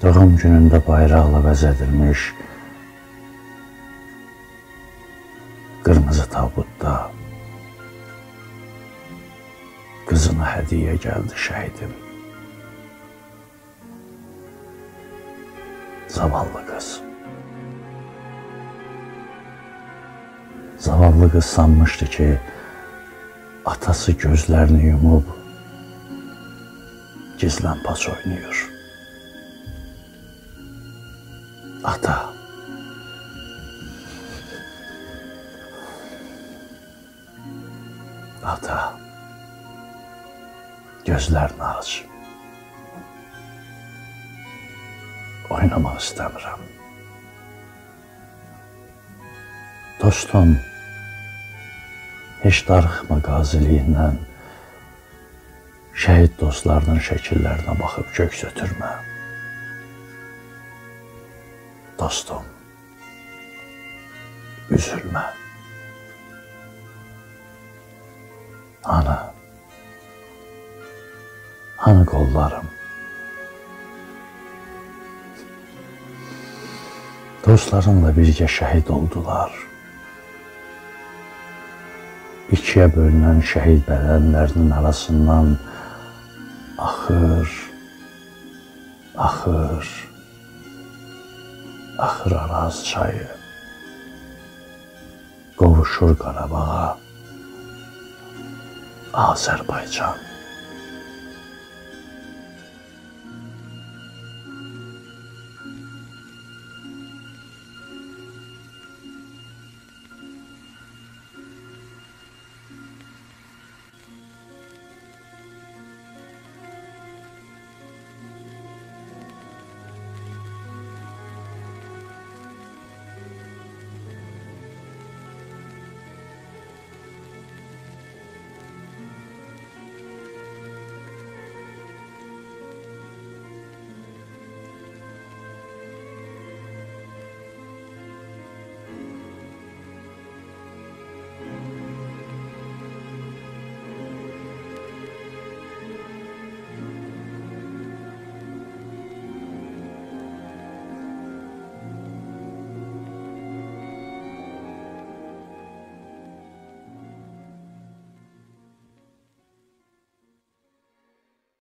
Doğum günündə bayraqla bəzədilmiş qırmızı tabutda qızına hədiyyə gəldi şəhidim. Zavallı qız. Zavallı qız sanmışdı ki, atası gözlərini yumub gizlənpaç oynayır. Ata. Ata. Gözlərini aç. Oynamaq istəmirəm. Dostum, heç darıxma qaziliyindən, şəhid dostlarının şəkillərinə baxıb köks ötürmə. Dostum, üzülmə. Hanı qollarım? Dostlarınla birgə şəhid oldular. İkiyə bölünən şəhid bədənlərinin arasından axır Araz çayı, qovuşur Qarabağa, Azərbaycan.